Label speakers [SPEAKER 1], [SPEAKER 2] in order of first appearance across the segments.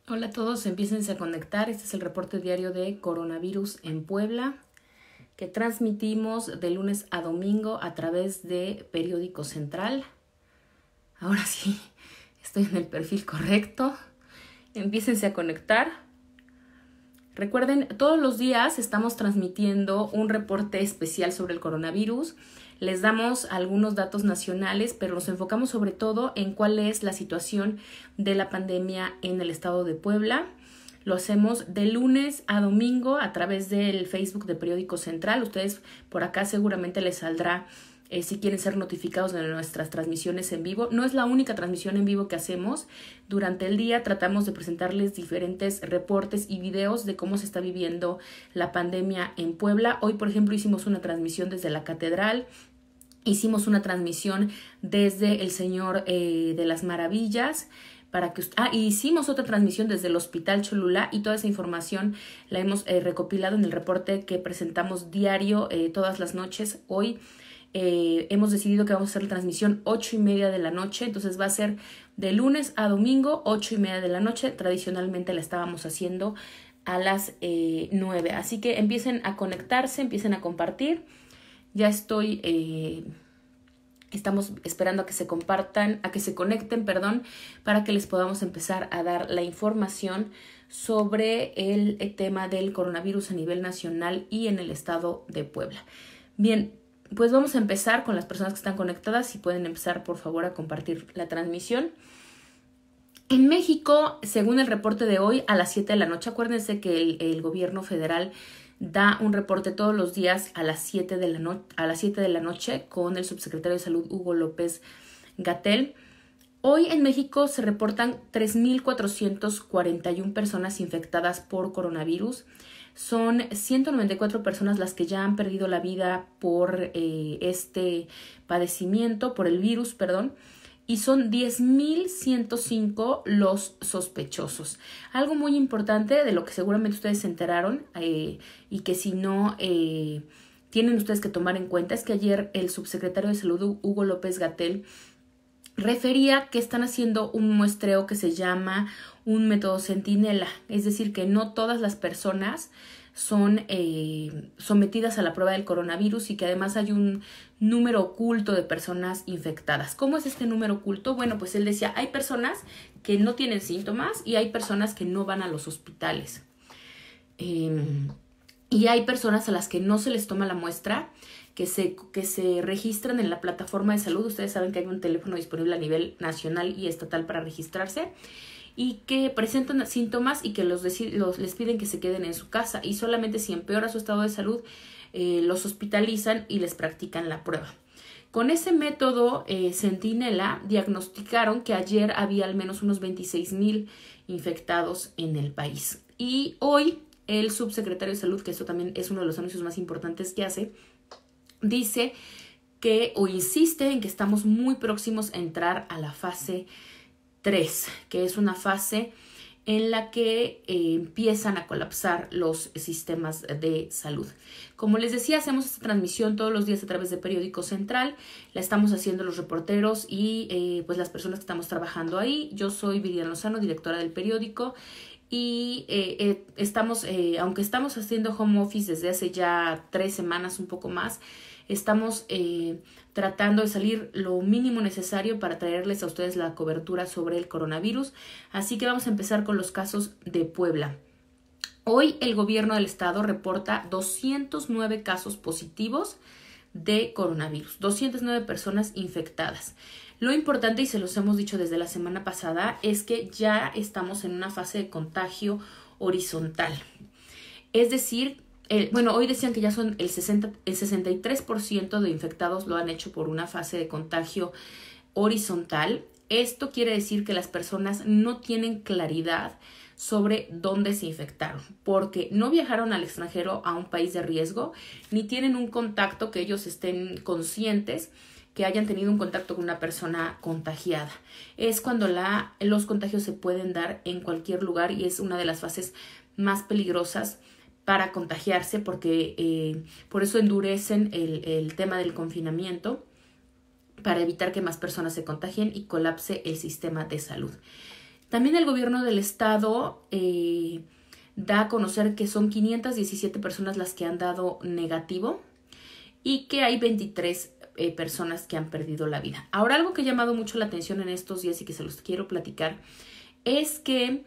[SPEAKER 1] Hola a todos, empiécense a conectar. Este es el reporte diario de coronavirus en Puebla que transmitimos de lunes a domingo a través de Periódico Central. Ahora sí, estoy en el perfil correcto. Empiécense a conectar. Recuerden, todos los días estamos transmitiendo un reporte especial sobre el coronavirus. Les damos algunos datos nacionales, pero nos enfocamos sobre todo en cuál es la situación de la pandemia en el estado de Puebla. Lo hacemos de lunes a domingo a través del Facebook de Periódico Central. Ustedes por acá seguramente les saldrá si quieren ser notificados de nuestras transmisiones en vivo. No es la única transmisión en vivo que hacemos. Durante el día tratamos de presentarles diferentes reportes y videos de cómo se está viviendo la pandemia en Puebla. Hoy, por ejemplo, hicimos una transmisión desde la Catedral. Hicimos una transmisión desde el Señor de las Maravillas. Y hicimos otra transmisión desde el Hospital Cholula y toda esa información la hemos recopilado en el reporte que presentamos diario todas las noches. Hoy hemos decidido que vamos a hacer la transmisión 8:30 de la noche, entonces va a ser de lunes a domingo 8:30 de la noche. Tradicionalmente la estábamos haciendo a las 9, así que empiecen a conectarse, empiecen a compartir. Ya estamos esperando a que se compartan, a que se conecten, para que les podamos empezar a dar la información sobre el tema del coronavirus a nivel nacional y en el estado de Puebla. Bien, pues vamos a empezar con las personas que están conectadas. Si pueden empezar, por favor, a compartir la transmisión. En México, según el reporte de hoy, a las 7 de la noche, acuérdense que el gobierno federal da un reporte todos los días a las 7 de la noche con el subsecretario de Salud, Hugo López-Gatell. Hoy en México se reportan 3,441 personas infectadas por coronavirus. Son 194 personas las que ya han perdido la vida por este padecimiento, por el virus, y son 10,105 los sospechosos. Algo muy importante de lo que seguramente ustedes se enteraron y que si no tienen ustedes que tomar en cuenta es que ayer el subsecretario de Salud, Hugo López-Gatell, refería que están haciendo un muestreo que se llama un método centinela, es decir, que no todas las personas son sometidas a la prueba del coronavirus y que además hay un número oculto de personas infectadas. ¿Cómo es este número oculto? Bueno, pues él decía, hay personas que no tienen síntomas y hay personas que no van a los hospitales. Y hay personas a las que no se les toma la muestra, que se registran en la plataforma de salud. Ustedes saben que hay un teléfono disponible a nivel nacional y estatal para registrarse y que presentan síntomas y que les piden que se queden en su casa y solamente si empeora su estado de salud los hospitalizan y les practican la prueba. Con ese método centinela diagnosticaron que ayer había al menos unos 26,000 infectados en el país. Y hoy el subsecretario de Salud, que esto también es uno de los anuncios más importantes que hace, dice que o insiste en que estamos muy próximos a entrar a la fase 3, que es una fase en la que empiezan a colapsar los sistemas de salud. Como les decía, hacemos esta transmisión todos los días a través de Periódico Central. La estamos haciendo los reporteros y pues las personas que estamos trabajando ahí. Yo soy Viridiana Lozano, directora del periódico. Y aunque estamos haciendo home office desde hace ya 3 semanas, un poco más, estamos tratando de salir lo mínimo necesario para traerles a ustedes la cobertura sobre el coronavirus. Así que vamos a empezar con los casos de Puebla. Hoy el gobierno del estado reporta 209 casos positivos de coronavirus, 209 personas infectadas. Lo importante, y se los hemos dicho desde la semana pasada, es que ya estamos en una fase de contagio horizontal. Es decir, hoy decían que ya son el 63% de infectados lo han hecho por una fase de contagio horizontal. Esto quiere decir que las personas no tienen claridad sobre dónde se infectaron, porque no viajaron al extranjero a un país de riesgo, ni tienen un contacto que ellos estén conscientes que hayan tenido un contacto con una persona contagiada. Es cuando los contagios se pueden dar en cualquier lugar y es una de las fases más peligrosas para contagiarse, porque por eso endurecen el tema del confinamiento, para evitar que más personas se contagien y colapse el sistema de salud. También el gobierno del estado da a conocer que son 517 personas las que han dado negativo y que hay 23 personas que han perdido la vida. Ahora, algo que ha llamado mucho la atención en estos días y que se los quiero platicar es que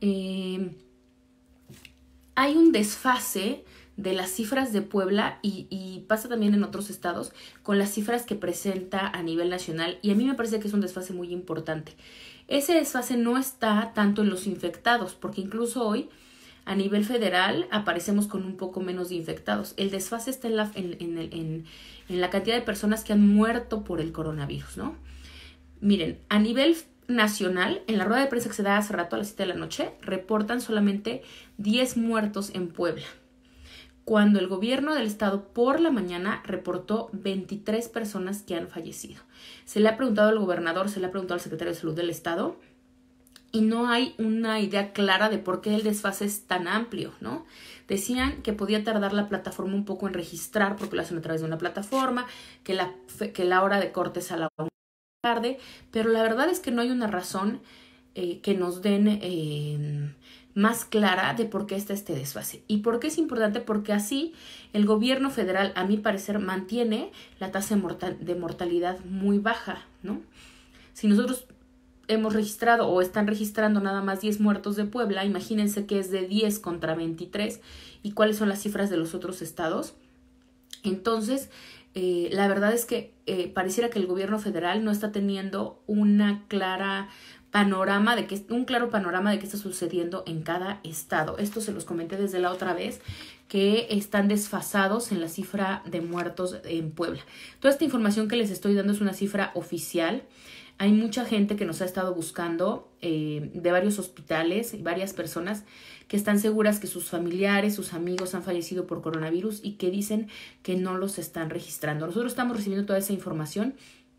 [SPEAKER 1] hay un desfase de las cifras de Puebla y pasa también en otros estados con las cifras que presenta a nivel nacional, y a mí me parece que es un desfase muy importante. Ese desfase no está tanto en los infectados, porque incluso hoy a nivel federal aparecemos con un poco menos de infectados. El desfase está en la cantidad de personas que han muerto por el coronavirus, ¿no? Miren, a nivel nacional, en la rueda de prensa que se da hace rato a las 7 de la noche, reportan solamente 10 muertos en Puebla, cuando el gobierno del estado por la mañana reportó 23 personas que han fallecido. Se le ha preguntado al gobernador, se le ha preguntado al secretario de Salud del estado, y no hay una idea clara de por qué el desfase es tan amplio, ¿no? Decían que podía tardar la plataforma un poco en registrar, porque lo hacen a través de una plataforma, que la hora de corte es a la 1 de la tarde, pero la verdad es que no hay una razón que nos den más clara de por qué está este desfase. ¿Y por qué es importante? Porque así el gobierno federal, a mi parecer, mantiene la tasa de mortalidad muy baja, ¿no? Si nosotros hemos registrado o están registrando nada más 10 muertos de Puebla, imagínense que es de 10 contra 23 y cuáles son las cifras de los otros estados. Entonces, la verdad es que pareciera que el gobierno federal no está teniendo un claro panorama de qué está sucediendo en cada estado. Esto se los comenté desde la otra vez, que están desfasados en la cifra de muertos en Puebla. Toda esta información que les estoy dando es una cifra oficial. Hay mucha gente que nos ha estado buscando de varios hospitales y varias personas que están seguras que sus familiares, sus amigos han fallecido por coronavirus y que dicen que no los están registrando. Nosotros estamos recibiendo toda esa información,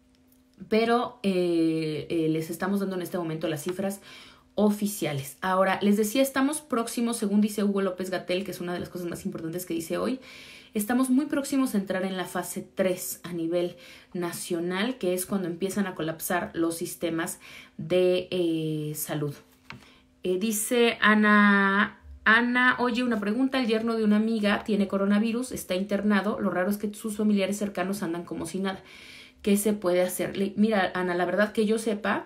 [SPEAKER 1] pero les estamos dando en este momento las cifras oficiales. Ahora, les decía, estamos próximos, según dice Hugo López-Gatell, que es una de las cosas más importantes que dice hoy, estamos muy próximos a entrar en la fase 3 a nivel nacional, que es cuando empiezan a colapsar los sistemas de salud. Dice Ana, oye, una pregunta, el yerno de una amiga tiene coronavirus, está internado, lo raro es que sus familiares cercanos andan como si nada. ¿Qué se puede hacer? Mira, Ana, la verdad que yo sepa,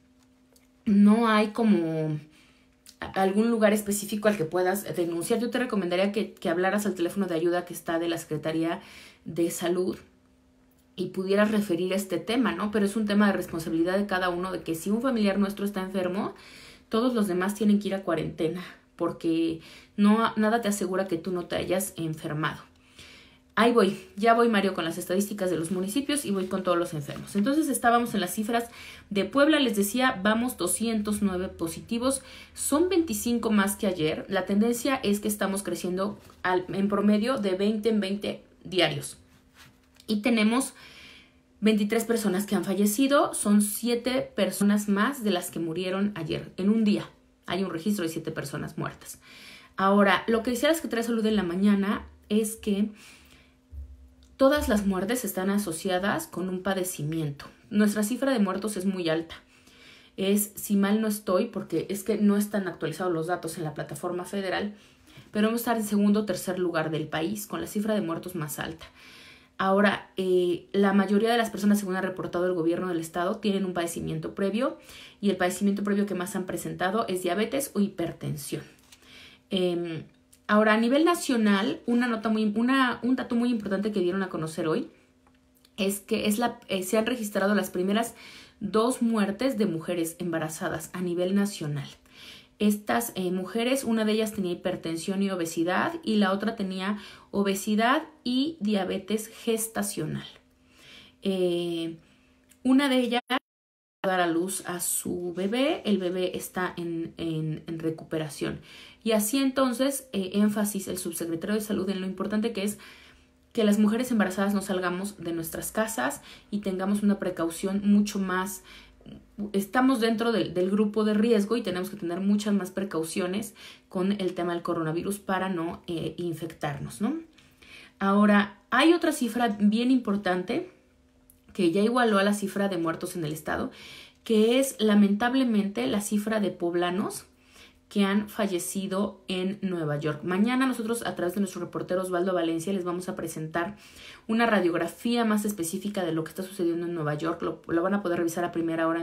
[SPEAKER 1] no hay como algún lugar específico al que puedas denunciar. Yo te recomendaría que hablaras al teléfono de ayuda que está de la Secretaría de Salud y pudieras referir este tema, ¿no? Pero es un tema de responsabilidad de cada uno, de que si un familiar nuestro está enfermo, todos los demás tienen que ir a cuarentena, porque nada te asegura que tú no te hayas enfermado. Ahí voy, ya voy, Mario, con las estadísticas de los municipios y voy con todos los enfermos. Entonces estábamos en las cifras de Puebla, les decía, vamos 209 positivos, son 25 más que ayer. La tendencia es que estamos creciendo en promedio de 20 en 20 diarios. Y tenemos 23 personas que han fallecido, son 7 personas más de las que murieron ayer. En un día hay un registro de 7 personas muertas. Ahora, lo que decía la Secretaría de Salud en la mañana es que todas las muertes están asociadas con un padecimiento. Nuestra cifra de muertos es muy alta. Es, si mal no estoy, porque es que no están actualizados los datos en la plataforma federal, pero vamos a estar en segundo o tercer lugar del país con la cifra de muertos más alta. Ahora, la mayoría de las personas, según ha reportado el gobierno del estado, tienen un padecimiento previo, y el padecimiento previo que más han presentado es diabetes o hipertensión. Ahora, a nivel nacional, un dato muy importante que dieron a conocer hoy es que se han registrado las primeras 2 muertes de mujeres embarazadas a nivel nacional. Estas mujeres, una de ellas tenía hipertensión y obesidad y la otra tenía obesidad y diabetes gestacional. Una de ellas va a dar a luz a su bebé, el bebé está en recuperación. Y así entonces, énfasis el subsecretario de Salud en lo importante que es que las mujeres embarazadas no salgamos de nuestras casas y tengamos una precaución mucho más. Estamos dentro del grupo de riesgo y tenemos que tener muchas más precauciones con el tema del coronavirus para no infectarnos, ¿no? Ahora, hay otra cifra bien importante que ya igualó a la cifra de muertos en el estado, que es lamentablemente la cifra de poblanos que han fallecido en Nueva York. Mañana nosotros, a través de nuestro reportero Osvaldo Valencia, les vamos a presentar una radiografía más específica de lo que está sucediendo en Nueva York. Lo van a poder revisar a primera hora en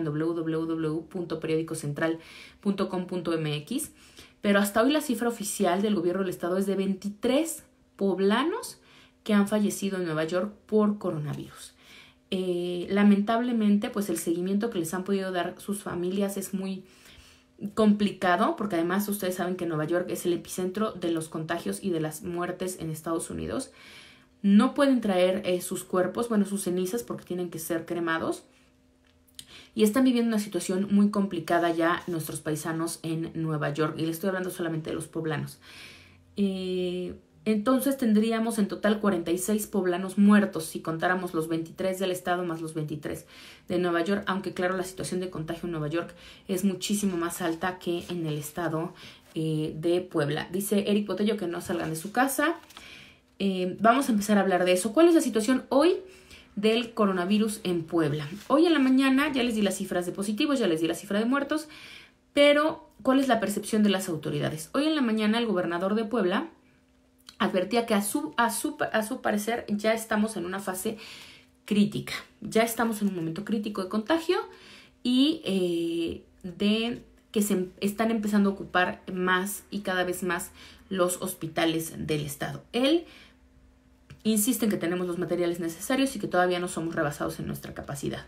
[SPEAKER 1] www.periodicocentral.com.mx. Pero hasta hoy la cifra oficial del gobierno del estado es de 23 poblanos que han fallecido en Nueva York por coronavirus. Lamentablemente, pues el seguimiento que les han podido dar sus familias es muy complicado, porque además ustedes saben que Nueva York es el epicentro de los contagios y de las muertes en Estados Unidos. No pueden traer sus cuerpos, bueno, sus cenizas, porque tienen que ser cremados. Y están viviendo una situación muy complicada ya nuestros paisanos en Nueva York. Y les estoy hablando solamente de los poblanos. Entonces tendríamos en total 46 poblanos muertos si contáramos los 23 del estado más los 23 de Nueva York, aunque claro, la situación de contagio en Nueva York es muchísimo más alta que en el estado de Puebla. Dice Eric Botello que no salgan de su casa. Vamos a empezar a hablar de eso. ¿Cuál es la situación hoy del coronavirus en Puebla? Hoy en la mañana ya les di las cifras de positivos, ya les di la cifra de muertos, pero ¿cuál es la percepción de las autoridades? Hoy en la mañana el gobernador de Puebla advertía que a su parecer ya estamos en una fase crítica, ya estamos en un momento crítico de contagio y de que se están empezando a ocupar más y cada vez más los hospitales del estado. Él insiste en que tenemos los materiales necesarios y que todavía no somos rebasados en nuestra capacidad.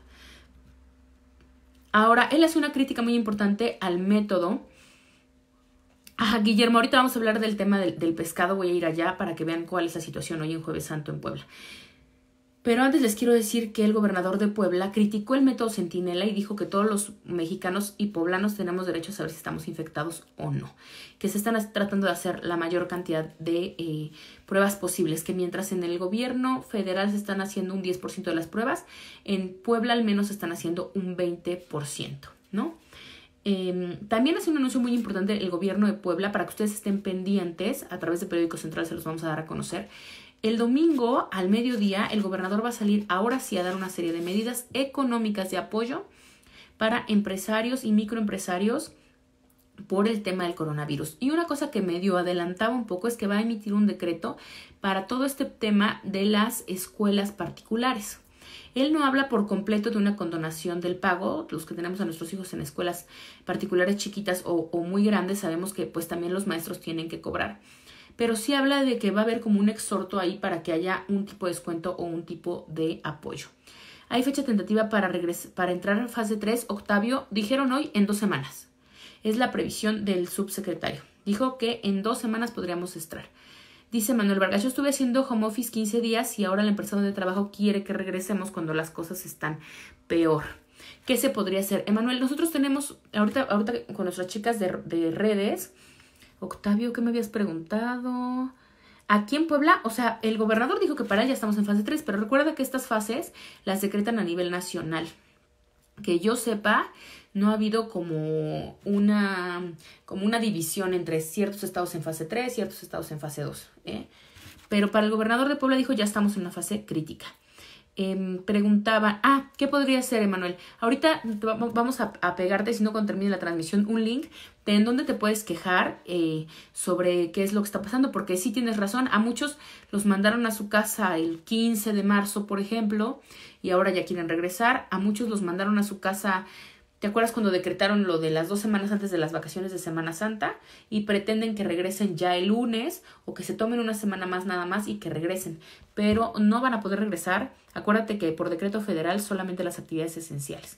[SPEAKER 1] Ahora, él hace una crítica muy importante al método. Guillermo, ahorita vamos a hablar del tema del pescado, voy a ir allá para que vean cuál es la situación hoy en Jueves Santo en Puebla. Pero antes les quiero decir que el gobernador de Puebla criticó el método Centinela y dijo que todos los mexicanos y poblanos tenemos derecho a saber si estamos infectados o no. Que se están tratando de hacer la mayor cantidad de pruebas posibles, que mientras en el gobierno federal se están haciendo un 10% de las pruebas, en Puebla al menos se están haciendo un 20%, ¿no? También hace un anuncio muy importante el gobierno de Puebla para que ustedes estén pendientes. A través de Periódico Central se los vamos a dar a conocer. El domingo al mediodía el gobernador va a salir ahora sí a dar una serie de medidas económicas de apoyo para empresarios y microempresarios por el tema del coronavirus. Y una cosa que medio adelantaba un poco es que va a emitir un decreto para todo este tema de las escuelas particulares. Él no habla por completo de una condonación del pago. Los que tenemos a nuestros hijos en escuelas particulares chiquitas o muy grandes sabemos que pues también los maestros tienen que cobrar. Pero sí habla de que va a haber como un exhorto ahí para que haya un tipo de descuento o un tipo de apoyo. Hay fecha tentativa para entrar en fase 3. Octavio, dijeron hoy en 2 semanas. Es la previsión del subsecretario. Dijo que en 2 semanas podríamos entrar. Dice Manuel Vargas, yo estuve haciendo home office 15 días y ahora la empresa donde trabajo quiere que regresemos cuando las cosas están peor. ¿Qué se podría hacer? Emanuel, nosotros tenemos, ahorita con nuestras chicas de redes, Octavio, ¿qué me habías preguntado? Aquí en Puebla, o sea, el gobernador dijo que para él ya estamos en fase 3, pero recuerda que estas fases las decretan a nivel nacional. Que yo sepa, no ha habido como una división entre ciertos estados en fase 3, ciertos estados en fase 2. Pero para el gobernador de Puebla dijo ya estamos en una fase crítica. Preguntaban, ¿qué podría ser, Emanuel? Ahorita vamos a pegarte, si no cuando termine la transmisión, un link de en donde te puedes quejar sobre qué es lo que está pasando, porque sí tienes razón, a muchos los mandaron a su casa el 15 de marzo, por ejemplo, y ahora ya quieren regresar, a muchos los mandaron a su casa. ¿Te acuerdas cuando decretaron lo de las 2 semanas antes de las vacaciones de Semana Santa? Y pretenden que regresen ya el lunes o que se tomen una semana más nada más y que regresen. Pero no van a poder regresar. Acuérdate que por decreto federal solamente las actividades esenciales.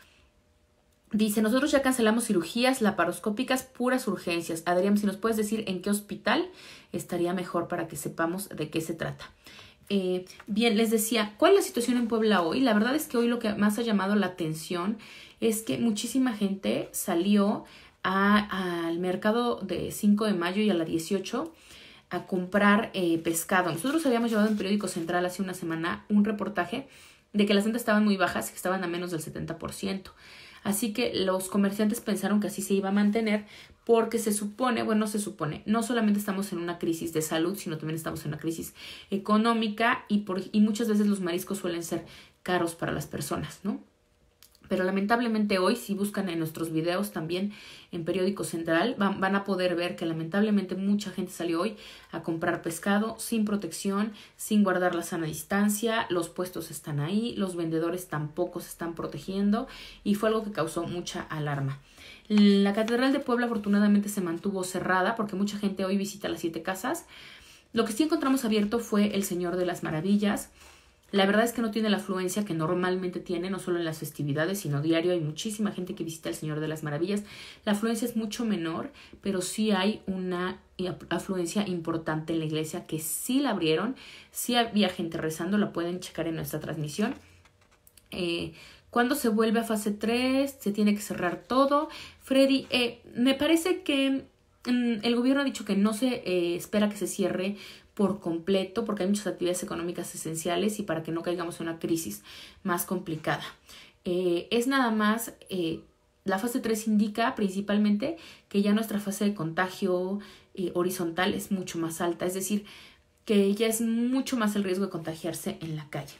[SPEAKER 1] Dice, nosotros ya cancelamos cirugías laparoscópicas, puras urgencias. Adrián, si nos puedes decir en qué hospital estaría mejor para que sepamos de qué se trata. Bien, les decía, ¿cuál es la situación en Puebla hoy? La verdad es que hoy lo que más ha llamado la atención es que muchísima gente salió al mercado de 5 de mayo y a la 18 a comprar pescado. Nosotros habíamos llevado en Periódico Central hace una semana un reportaje de que las ventas estaban muy bajas, que estaban a menos del 70%. Así que los comerciantes pensaron que así se iba a mantener porque se supone, no solamente estamos en una crisis de salud, sino también estamos en una crisis económica y muchas veces los mariscos suelen ser caros para las personas, ¿no? Pero lamentablemente hoy, si buscan en nuestros videos también en Periódico Central, van a poder ver que lamentablemente mucha gente salió hoy a comprar pescado sin protección, sin guardar la sana distancia, los puestos están ahí, los vendedores tampoco se están protegiendo y fue algo que causó mucha alarma. La Catedral de Puebla afortunadamente se mantuvo cerrada porque mucha gente hoy visita las 7 casas. Lo que sí encontramos abierto fue el Señor de las Maravillas. La verdad es que no tiene la afluencia que normalmente tiene, no solo en las festividades, sino diario. Hay muchísima gente que visita el Señor de las Maravillas. La afluencia es mucho menor, pero sí hay una afluencia importante en la iglesia que sí la abrieron. Sí había gente rezando, la pueden checar en nuestra transmisión. Cuando se vuelve a fase 3, se tiene que cerrar todo. Freddy, me parece que el gobierno ha dicho que no se espera que se cierre por completo porque hay muchas actividades económicas esenciales y para que no caigamos en una crisis más complicada. Es nada más, la fase 3 indica principalmente que ya nuestra fase de contagio horizontal es mucho más alta, es decir, que ya es mucho más el riesgo de contagiarse en la calle.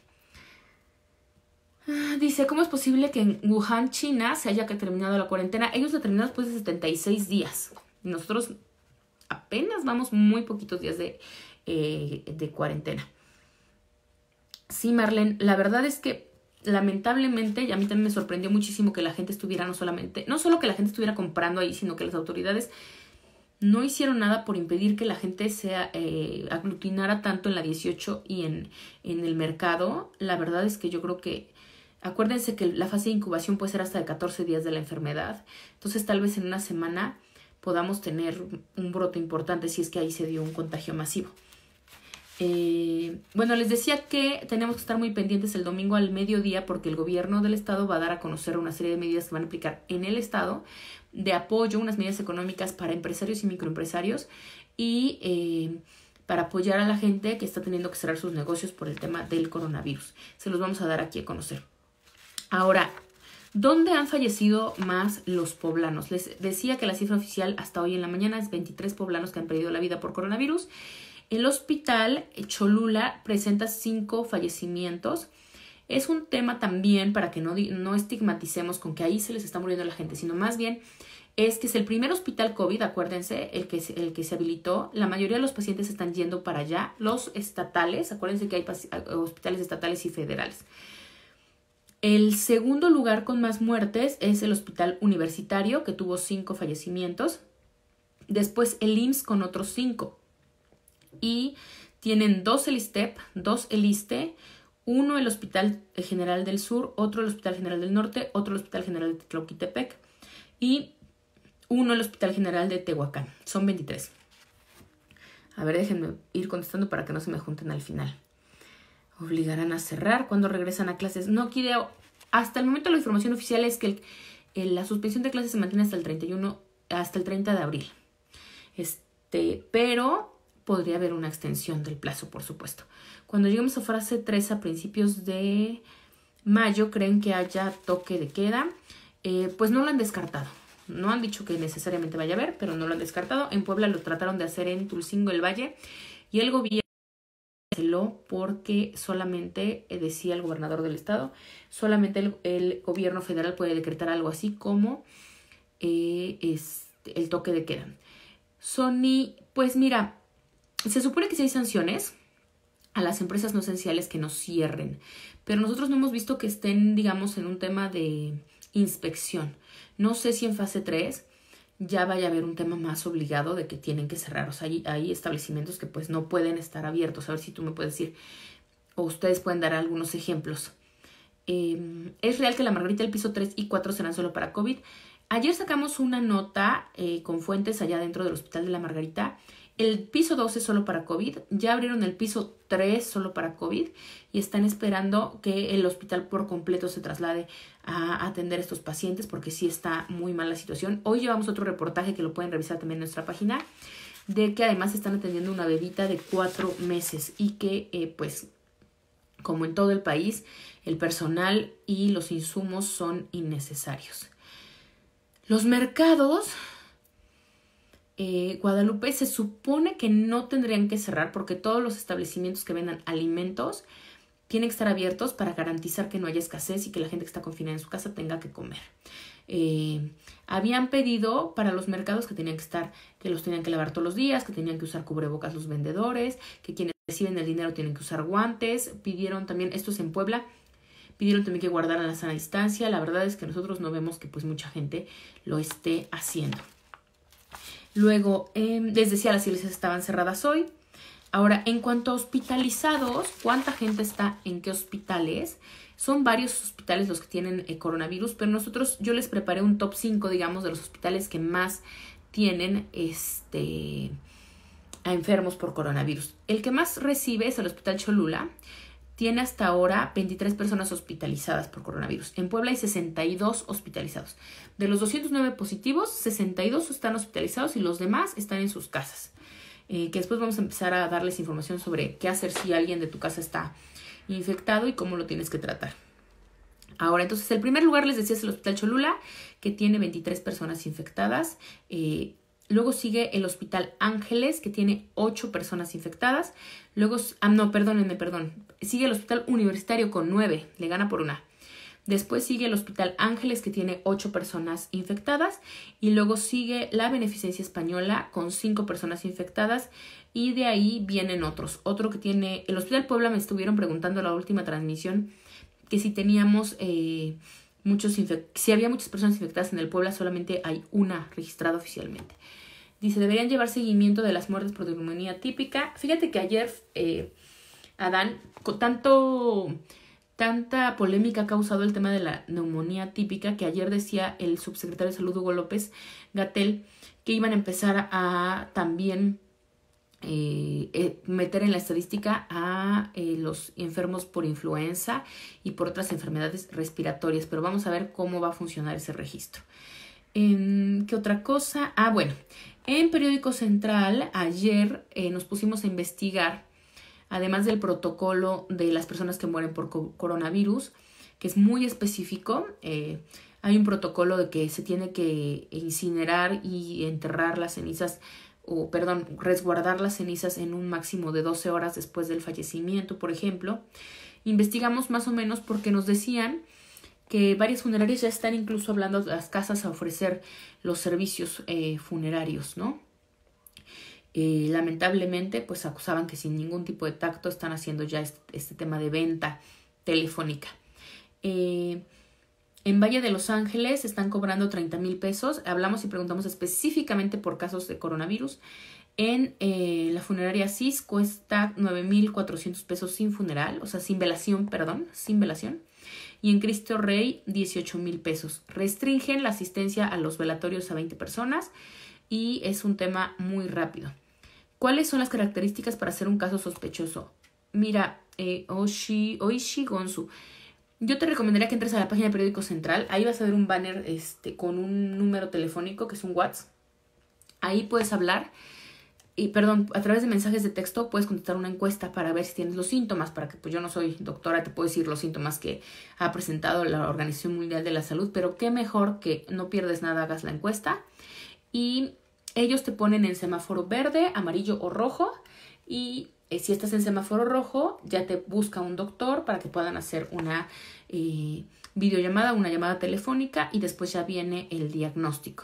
[SPEAKER 1] Dice, ¿cómo es posible que en Wuhan, China, se haya terminado la cuarentena? Ellos la terminaron después de 76 días. Nosotros apenas vamos muy poquitos días de cuarentena. Sí, Marlene, la verdad es que lamentablemente, y a mí también me sorprendió muchísimo que la gente estuviera no solo que la gente estuviera comprando ahí, sino que las autoridades no hicieron nada por impedir que la gente se aglutinara tanto en la 18 y en el mercado. La verdad es que yo creo que, acuérdense que la fase de incubación puede ser hasta de 14 días de la enfermedad. Entonces tal vez en una semana podamos tener un brote importante si es que ahí se dio un contagio masivo. Bueno, les decía que tenemos que estar muy pendientes el domingo al mediodía porque el gobierno del estado va a dar a conocer una serie de medidas que van a aplicar en el estado de apoyo, unas medidas económicas para empresarios y microempresarios y para apoyar a la gente que está teniendo que cerrar sus negocios por el tema del coronavirus. Se los vamos a dar aquí a conocer. Ahora, ¿dónde han fallecido más los poblanos? Les decía que la cifra oficial hasta hoy en la mañana es 23 poblanos que han perdido la vida por coronavirus. El hospital Cholula presenta 5 fallecimientos. Es un tema también para que no estigmaticemos con que ahí se les está muriendo la gente, sino más bien es que es el primer hospital COVID, acuérdense, el que se habilitó. La mayoría de los pacientes están yendo para allá. Los estatales, acuérdense que hay hospitales estatales y federales. El segundo lugar con más muertes es el Hospital Universitario, que tuvo 5 fallecimientos. Después el IMSS con otros 5. Y tienen 2 el ISSSTEP, 2 el ISSSTE, 1 el Hospital General del Sur, otro el Hospital General del Norte, otro el Hospital General de Tlaquiltepec y 1 el Hospital General de Tehuacán. Son 23. A ver, déjenme ir contestando para que no se me junten al final. Obligarán a cerrar cuando regresan a clases. No, Kideo, hasta el momento la información oficial es que la suspensión de clases se mantiene hasta el 30 de abril. Pero podría haber una extensión del plazo, por supuesto. Cuando lleguemos a fase 3 a principios de mayo, creen que haya toque de queda. Pues no lo han descartado. No han dicho que necesariamente vaya a haber, pero no lo han descartado. En Puebla lo trataron de hacer en Tulcingo del Valle y el gobierno canceló porque solamente, decía el gobernador del estado, solamente el gobierno federal puede decretar algo así como el toque de queda. Sony, pues mira, se supone que sí hay sanciones a las empresas no esenciales que no cierren, pero nosotros no hemos visto que estén, digamos, en un tema de inspección. No sé si en fase 3 ya vaya a haber un tema más obligado de que tienen que cerrar. O sea, hay establecimientos que pues no pueden estar abiertos. A ver si tú me puedes decir, o ustedes pueden dar algunos ejemplos. Es real que la Margarita, el piso 3 y 4 serán solo para COVID. Ayer sacamos una nota con fuentes allá dentro del Hospital de la Margarita. El piso 2 es solo para COVID. Ya abrieron el piso 3 solo para COVID y están esperando que el hospital por completo se traslade a atender a estos pacientes porque sí está muy mal la situación. Hoy llevamos otro reportaje que lo pueden revisar también en nuestra página, de que además están atendiendo una bebita de 4 meses y que pues como en todo el país el personal y los insumos son innecesarios. Los mercados, Guadalupe, se supone que no tendrían que cerrar porque todos los establecimientos que vendan alimentos tienen que estar abiertos para garantizar que no haya escasez y que la gente que está confinada en su casa tenga que comer. Habían pedido para los mercados que los tenían que lavar todos los días, que tenían que usar cubrebocas los vendedores, que quienes reciben el dinero tienen que usar guantes. Pidieron también, esto es en Puebla, pidieron también que guardaran la sana distancia. La verdad es que nosotros no vemos que pues mucha gente lo esté haciendo. Luego, les decía, las iglesias estaban cerradas hoy. Ahora, en cuanto a hospitalizados, ¿cuánta gente está en qué hospitales? Son varios hospitales los que tienen coronavirus, pero yo les preparé un top 5, digamos, de los hospitales que más tienen a enfermos por coronavirus. El que más recibe es el Hospital Cholula. Tiene hasta ahora 23 personas hospitalizadas por coronavirus. En Puebla hay 62 hospitalizados. De los 209 positivos, 62 están hospitalizados y los demás están en sus casas. Que después vamos a empezar a darles información sobre qué hacer si alguien de tu casa está infectado y cómo lo tienes que tratar. Ahora, entonces, el primer lugar, les decía, es el Hospital Cholula, que tiene 23 personas infectadas. Luego sigue el Hospital Ángeles, que tiene 8 personas infectadas. Luego, sigue el Hospital Universitario con 9, le gana por una. Después sigue el Hospital Ángeles, que tiene 8 personas infectadas. Y luego sigue la Beneficencia Española con 5 personas infectadas. Y de ahí vienen otros. Otro que tiene... El Hospital Puebla, me estuvieron preguntando en la última transmisión que si teníamos si había muchas personas infectadas en el Puebla. Solamente hay una registrada oficialmente. Dice, deberían llevar seguimiento de las muertes por neumonía típica. Fíjate que ayer, Adán, con tanta polémica ha causado el tema de la neumonía típica, que ayer decía el subsecretario de Salud, Hugo López-Gatell, que iban a empezar a también meter en la estadística a los enfermos por influenza y por otras enfermedades respiratorias. Pero vamos a ver cómo va a funcionar ese registro. ¿Qué otra cosa? Bueno, en Periódico Central ayer nos pusimos a investigar, además del protocolo de las personas que mueren por coronavirus, que es muy específico. Hay un protocolo de que se tiene que incinerar y enterrar las cenizas, resguardar las cenizas en un máximo de 12 horas después del fallecimiento, por ejemplo. Investigamos más o menos porque nos decían que varias funerarias ya están incluso hablando a las casas a ofrecer los servicios funerarios, ¿no? Lamentablemente, pues acusaban que sin ningún tipo de tacto están haciendo ya este tema de venta telefónica. En Valle de Los Ángeles están cobrando 30,000 pesos. Hablamos y preguntamos específicamente por casos de coronavirus. En la funeraria CIS cuesta 9,400 pesos sin funeral, o sea, sin velación. Y en Cristo Rey, 18,000 pesos. Restringen la asistencia a los velatorios a 20 personas y es un tema muy rápido. ¿Cuáles son las características para hacer un caso sospechoso? Mira, Oishi Gonzu, yo te recomendaría que entres a la página de Periódico Central. Ahí vas a ver un banner con un número telefónico que es un WhatsApp. Ahí puedes hablar. A través de mensajes de texto puedes contestar una encuesta para ver si tienes los síntomas, para que pues yo no soy doctora, te puedo decir los síntomas que ha presentado la Organización Mundial de la Salud, pero qué mejor que no pierdes nada, hagas la encuesta y ellos te ponen en semáforo verde, amarillo o rojo y si estás en semáforo rojo ya te busca un doctor para que puedan hacer una videollamada, una llamada telefónica y después ya viene el diagnóstico.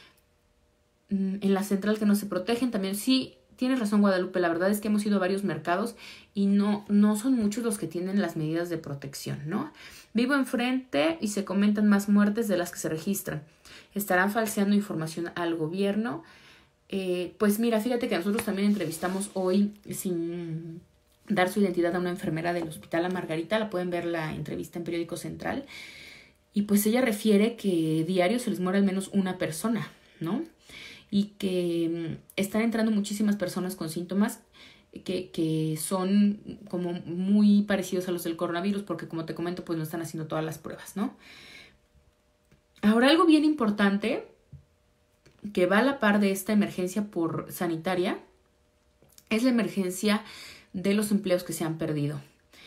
[SPEAKER 1] En la central que no se protegen también. Sí, tienes razón, Guadalupe. La verdad es que hemos ido a varios mercados y no son muchos los que tienen las medidas de protección, ¿no? Vivo enfrente y se comentan más muertes de las que se registran. ¿Estarán falseando información al gobierno? Pues mira, fíjate que nosotros también entrevistamos hoy, sin dar su identidad, a una enfermera del Hospital La Margarita. La pueden ver la entrevista en Periódico Central. Y pues ella refiere que diario se les muere al menos una persona, ¿no? Y que están entrando muchísimas personas con síntomas que son como muy parecidos a los del coronavirus, porque como te comento, pues no están haciendo todas las pruebas, ¿no? Ahora, algo bien importante que va a la par de esta emergencia por sanitaria es la emergencia de los empleos que se han perdido.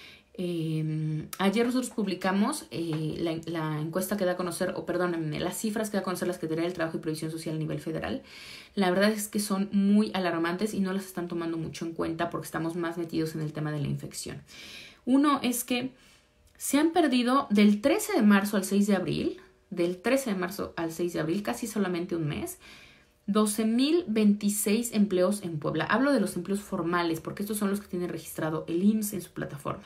[SPEAKER 1] Ayer nosotros publicamos la encuesta que da a conocer, las cifras que da a conocer la Secretaría del Trabajo y Previsión Social a nivel federal. La verdad es que son muy alarmantes y no las están tomando mucho en cuenta porque estamos más metidos en el tema de la infección. Uno es que se han perdido del 13 de marzo al 6 de abril, casi solamente un mes, 12,026 empleos en Puebla. Hablo de los empleos formales, porque estos son los que tiene registrado el IMSS en su plataforma.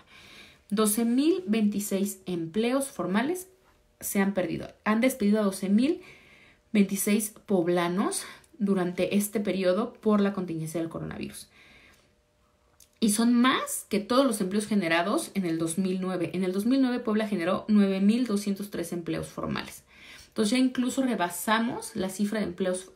[SPEAKER 1] 12,026 empleos formales se han perdido. Han despedido a 12,026 poblanos durante este periodo por la contingencia del coronavirus. Y son más que todos los empleos generados en el 2009. En el 2009 Puebla generó 9,203 empleos formales. Entonces ya incluso rebasamos la cifra de empleos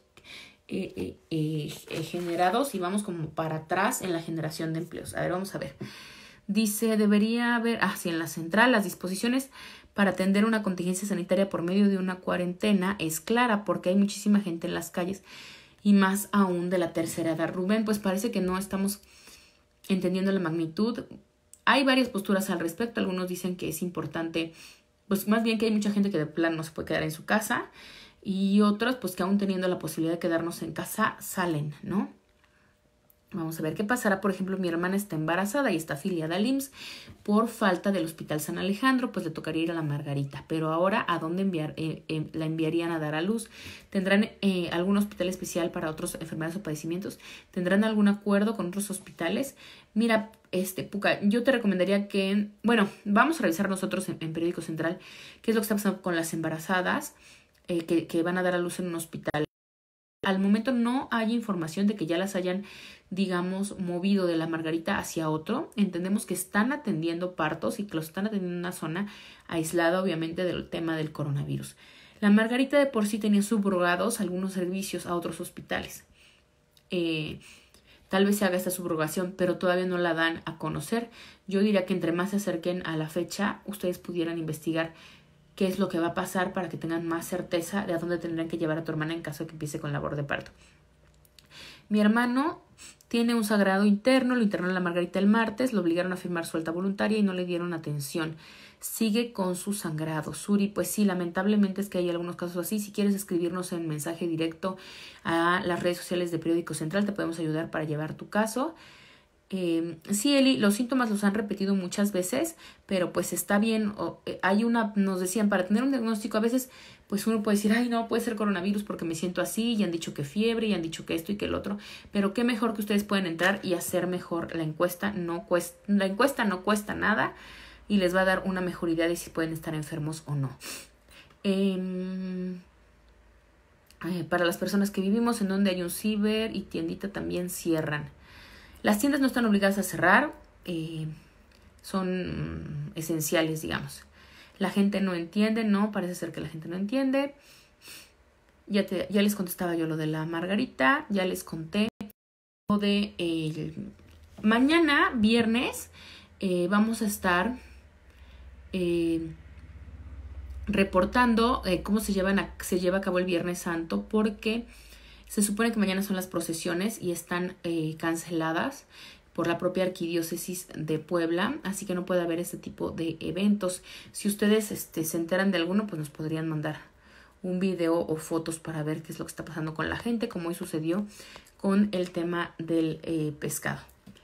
[SPEAKER 1] generados y vamos como para atrás en la generación de empleos. A ver, vamos a ver. Dice, debería haber, sí, en la central, las disposiciones para atender una contingencia sanitaria por medio de una cuarentena es clara porque hay muchísima gente en las calles y más aún de la tercera edad. Rubén, pues parece que no estamos entendiendo la magnitud. Hay varias posturas al respecto. Algunos dicen que es importante, pues más bien que hay mucha gente que de plano no se puede quedar en su casa y otros pues que aún teniendo la posibilidad de quedarnos en casa salen, ¿no? Vamos a ver qué pasará. Por ejemplo, mi hermana está embarazada y está afiliada al IMSS por falta del Hospital San Alejandro, pues le tocaría ir a la Margarita. Pero ahora, ¿a dónde la enviarían a dar a luz? ¿Tendrán algún hospital especial para otras enfermedades o padecimientos? ¿Tendrán algún acuerdo con otros hospitales? Mira, Puca, yo te recomendaría que, bueno, vamos a revisar nosotros en Periódico Central qué es lo que está pasando con las embarazadas que van a dar a luz en un hospital. Al momento no hay información de que ya las hayan, digamos, movido de la Margarita hacia otro. Entendemos que están atendiendo partos y que los están atendiendo en una zona aislada, obviamente, del tema del coronavirus. La Margarita de por sí tenía subrogados algunos servicios a otros hospitales. Tal vez se haga esta subrogación, pero todavía no la dan a conocer. Yo diría que entre más se acerquen a la fecha, ustedes pudieran investigar qué es lo que va a pasar para que tengan más certeza de a dónde tendrán que llevar a tu hermana en caso de que empiece con labor de parto. Mi hermano tiene un sagrado interno, lo internó en la Margarita el martes, lo obligaron a firmar suelta voluntaria y no le dieron atención. Sigue con su sangrado. Suri, pues sí, lamentablemente es que hay algunos casos así. Si quieres escribirnos en mensaje directo a las redes sociales de Periódico Central, te podemos ayudar para llevar tu caso. Sí, Eli, los síntomas los han repetido muchas veces, pero pues está bien. Nos decían, para tener un diagnóstico a veces, pues uno puede decir, ay, no, puede ser coronavirus porque me siento así, y han dicho que fiebre, y han dicho que esto y que el otro, pero qué mejor que ustedes pueden entrar y hacer mejor la encuesta. La encuesta no cuesta nada y les va a dar una mejor idea de si pueden estar enfermos o no. Para las personas que vivimos en donde hay un ciber y tiendita también cierran. Las tiendas no están obligadas a cerrar, son esenciales, digamos. La gente no entiende, no, parece ser que la gente no entiende. Ya les contestaba yo lo de la Margarita, ya les conté lo de mañana, viernes, vamos a estar reportando cómo se lleva a cabo el Viernes Santo, porque se supone que mañana son las procesiones y están canceladas por la propia Arquidiócesis de Puebla, así que no puede haber este tipo de eventos. Si ustedes se enteran de alguno, pues nos podrían mandar un video o fotos para ver qué es lo que está pasando con la gente, como hoy sucedió con el tema del pescado.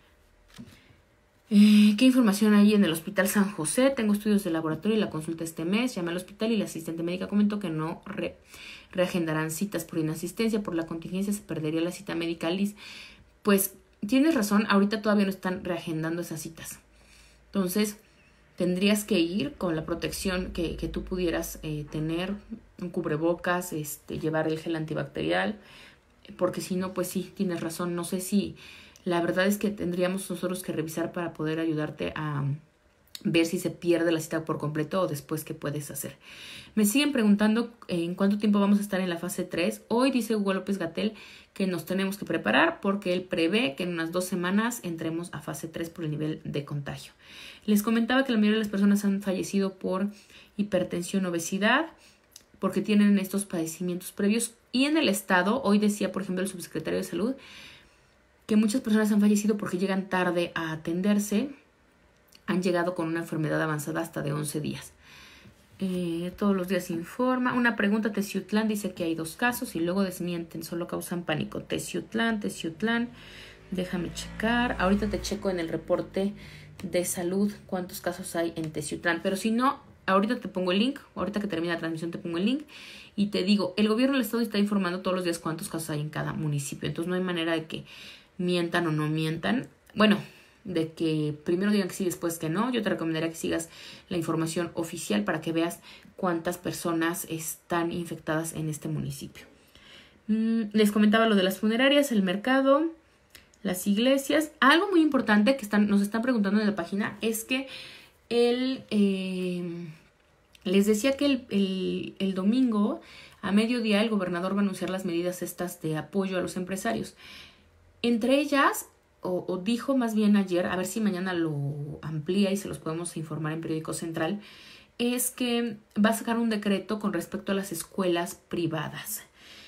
[SPEAKER 1] ¿Qué información hay en el Hospital San José? Tengo estudios de laboratorio y la consulta este mes. Llamé al hospital y la asistente médica comentó que no reagendarán citas por inasistencia. Por la contingencia se perdería la cita médica. Liz, pues tienes razón, ahorita todavía no están reagendando esas citas. Entonces, tendrías que ir con la protección que tú pudieras tener, un cubrebocas, llevar el gel antibacterial, porque si no, pues sí, tienes razón. No sé si... La verdad es que tendríamos nosotros que revisar para poder ayudarte a ver si se pierde la cita por completo o después qué puedes hacer. Me siguen preguntando en cuánto tiempo vamos a estar en la fase 3. Hoy dice Hugo López-Gatell que nos tenemos que preparar porque él prevé que en unas 2 semanas entremos a fase 3 por el nivel de contagio. Les comentaba que la mayoría de las personas han fallecido por hipertensión, obesidad, porque tienen estos padecimientos previos. Y en el estado, hoy decía, por ejemplo, el subsecretario de Salud, que muchas personas han fallecido porque llegan tarde a atenderse, han llegado con una enfermedad avanzada hasta de 11 días. Todos los días informa. Una pregunta, Teciutlán dice que hay 2 casos y luego desmienten, solo causan pánico. Teciutlán, déjame checar. Ahorita te checo en el reporte de salud cuántos casos hay en Teciutlán. Pero si no, ahorita te pongo el link, ahorita que termine la transmisión te pongo el link y te digo, el gobierno del estado está informando todos los días cuántos casos hay en cada municipio. Entonces no hay manera de que mientan o no mientan. Bueno, de que primero digan que sí, después que no. Yo te recomendaría que sigas la información oficial para que veas cuántas personas están infectadas en este municipio. Les comentaba lo de las funerarias, el mercado, las iglesias. Algo muy importante que nos están preguntando en la página es que les decía que el domingo a mediodía el gobernador va a anunciar las medidas estas de apoyo a los empresarios. Entre ellas, o dijo más bien ayer, a ver si mañana lo amplía y se los podemos informar en Periódico Central, es que va a sacar un decreto con respecto a las escuelas privadas.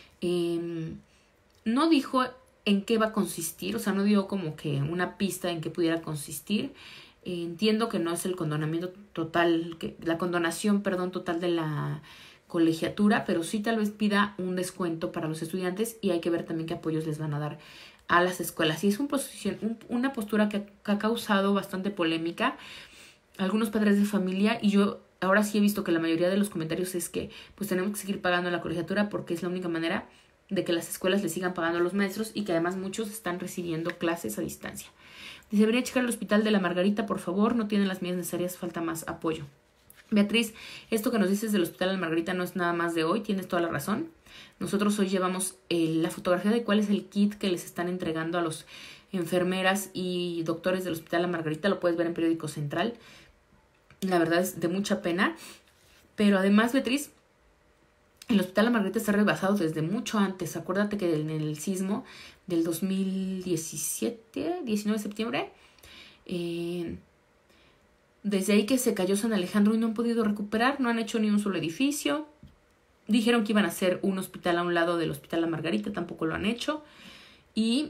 [SPEAKER 1] No dijo en qué va a consistir, o sea, no dio como que una pista en qué pudiera consistir. Entiendo que no es el condonamiento total, la condonación, total de la colegiatura, pero sí tal vez pida un descuento para los estudiantes y hay que ver también qué apoyos les van a dar a las escuelas. Y es una postura que ha causado bastante polémica algunos padres de familia, y yo ahora sí he visto que la mayoría de los comentarios es que pues tenemos que seguir pagando la colegiatura porque es la única manera de que las escuelas le sigan pagando a los maestros y que además muchos están recibiendo clases a distancia. Dice, debería checar el hospital de la Margarita, por favor, no tienen las medidas necesarias, falta más apoyo. Beatriz, esto que nos dices del hospital de la Margarita no es nada más de hoy, tienes toda la razón. Nosotros hoy llevamos la fotografía de cuál es el kit que les están entregando a los enfermeras y doctores del hospital de la Margarita, lo puedes ver en Periódico Central. La verdad es de mucha pena, pero además, Beatriz, el hospital de la Margarita está rebasado desde mucho antes. Acuérdate que en el sismo del 2017, 19 de septiembre, desde ahí que se cayó San Alejandro y no han podido recuperar, no han hecho ni un solo edificio. Dijeron que iban a hacer un hospital a un lado del hospital La Margarita, tampoco lo han hecho. Y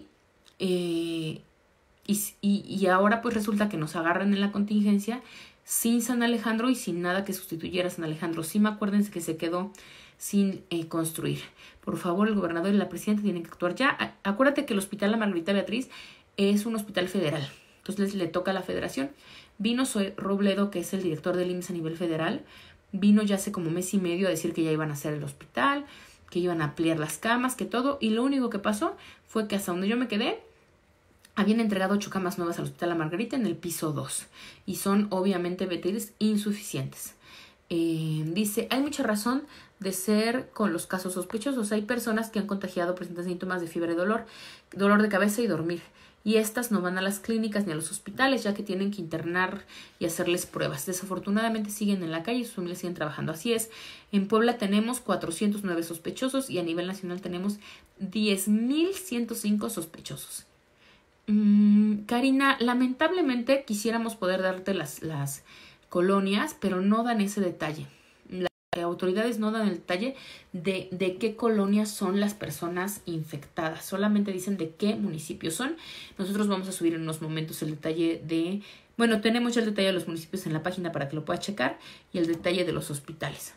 [SPEAKER 1] ahora pues resulta que nos agarran en la contingencia sin San Alejandro y sin nada que sustituyera a San Alejandro. Sí, acuérdense que se quedó sin construir. Por favor, el gobernador y la presidenta tienen que actuar ya. Acuérdate que el hospital La Margarita, Beatriz, es un hospital federal. Entonces le toca a la federación. Vino Zoe Robledo, que es el director del IMSS a nivel federal. Vino ya hace como mes y medio a decir que ya iban a hacer el hospital, que iban a ampliar las camas, que todo. Y lo único que pasó fue que hasta donde yo me quedé, habían entregado 8 camas nuevas al hospital La Margarita en el piso 2. Y son obviamente, Beatriz, insuficientes. Dice, hay mucha razón de ser con los casos sospechosos. Hay personas que han contagiado, presentan síntomas de fiebre, dolor de cabeza y dormir. Y estas no van a las clínicas ni a los hospitales, ya que tienen que internar y hacerles pruebas. Desafortunadamente siguen en la calle y sus familias siguen trabajando. Así es, en Puebla tenemos 409 sospechosos y a nivel nacional tenemos 10,105 sospechosos. Karina, lamentablemente quisiéramos poder darte las colonias, pero no dan ese detalle. Las autoridades no dan el detalle de qué colonias son las personas infectadas. Solamente dicen de qué municipios son. Nosotros vamos a subir en unos momentos el detalle de... Bueno, tenemos ya el detalle de los municipios en la página para que lo puedas checar y el detalle de los hospitales.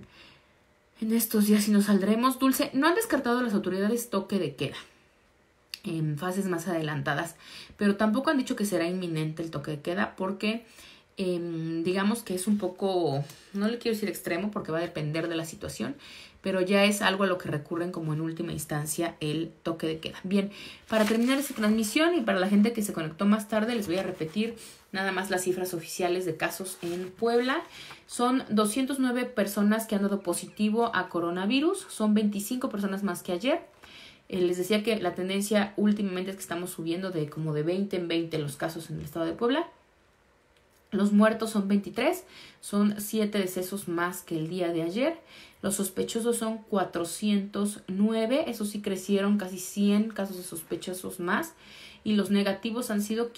[SPEAKER 1] En estos días sí nos saldremos. Dulce, no han descartado las autoridades toque de queda en fases más adelantadas, pero tampoco han dicho que será inminente el toque de queda porque... digamos que es un poco, no le quiero decir extremo porque va a depender de la situación, pero ya es algo a lo que recurren como en última instancia el toque de queda. Bien, para terminar esta transmisión y para la gente que se conectó más tarde, les voy a repetir nada más las cifras oficiales de casos en Puebla. Son 209 personas que han dado positivo a coronavirus, son 25 personas más que ayer. Les decía que la tendencia últimamente es que estamos subiendo de como de 20 en 20 los casos en el estado de Puebla. Los muertos son 23, son 7 decesos más que el día de ayer. Los sospechosos son 409, eso sí crecieron casi 100 casos de sospechosos más. Y los negativos han sido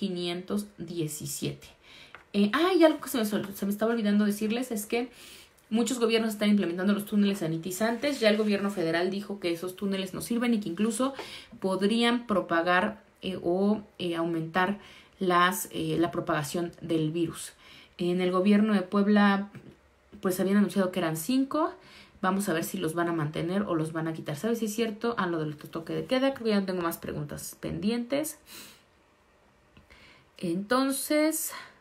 [SPEAKER 1] 517. Y algo que se me estaba olvidando decirles es que muchos gobiernos están implementando los túneles sanitizantes. Ya el gobierno federal dijo que esos túneles no sirven y que incluso podrían propagar o aumentar la propagación del virus. En el gobierno de Puebla pues habían anunciado que eran 5. Vamos a ver si los van a mantener o los van a quitar. ¿Sabes si es cierto? Lo del toque de queda. Creo que ya no tengo más preguntas pendientes. Entonces,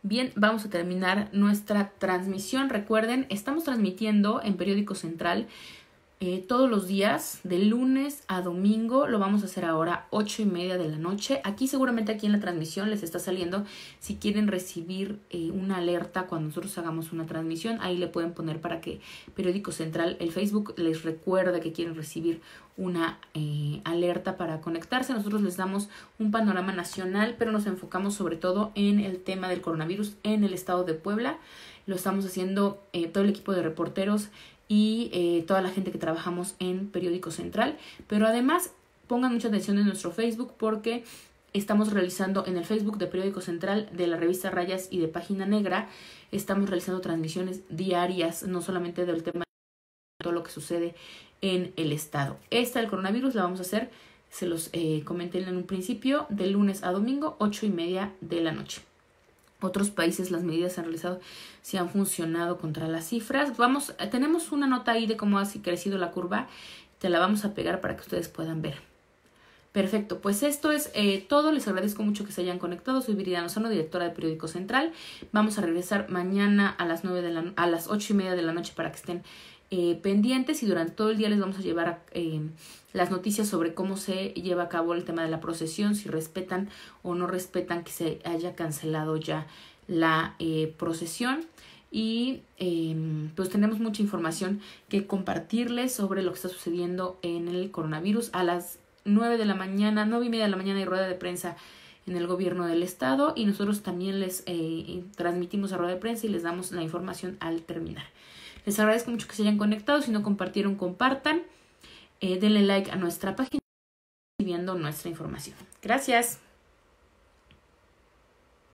[SPEAKER 1] Bien, vamos a terminar nuestra transmisión. Recuerden, estamos transmitiendo en Periódico Central todos los días, de lunes a domingo. Lo vamos a hacer ahora 8:30 de la noche. Aquí seguramente aquí en la transmisión les está saliendo, si quieren recibir una alerta cuando nosotros hagamos una transmisión, ahí le pueden poner para que Periódico Central, el Facebook, les recuerde que quieren recibir una alerta para conectarse. Nosotros les damos un panorama nacional, pero nos enfocamos sobre todo en el tema del coronavirus en el estado de Puebla. Lo estamos haciendo todo el equipo de reporteros y toda la gente que trabajamos en Periódico Central, pero además pongan mucha atención en nuestro Facebook porque estamos realizando en el Facebook de Periódico Central, de la revista Rayas y de Página Negra, estamos realizando transmisiones diarias, no solamente del tema de todo lo que sucede en el estado. Esta del coronavirus la vamos a hacer, se los comenté en un principio, de lunes a domingo, 8:30 de la noche. Otros países las medidas se han realizado, si han funcionado contra las cifras. Tenemos una nota ahí de cómo ha crecido la curva. Te la vamos a pegar para que ustedes puedan ver. Perfecto, pues esto es todo. Les agradezco mucho que se hayan conectado. Soy Viridiana Lozano, directora de Periódico Central. Vamos a regresar mañana a las 8:30 de la noche para que estén pendientes, y durante todo el día les vamos a llevar las noticias sobre cómo se lleva a cabo el tema de la procesión, si respetan o no respetan que se haya cancelado ya la procesión. Y pues tenemos mucha información que compartirles sobre lo que está sucediendo en el coronavirus. A las 9:30 de la mañana hay rueda de prensa en el gobierno del estado, y nosotros también les transmitimos a rueda de prensa y les damos la información al terminar. Les agradezco mucho que se hayan conectado. Si no compartieron, compartan. Denle like a nuestra página y viendo nuestra información. Gracias.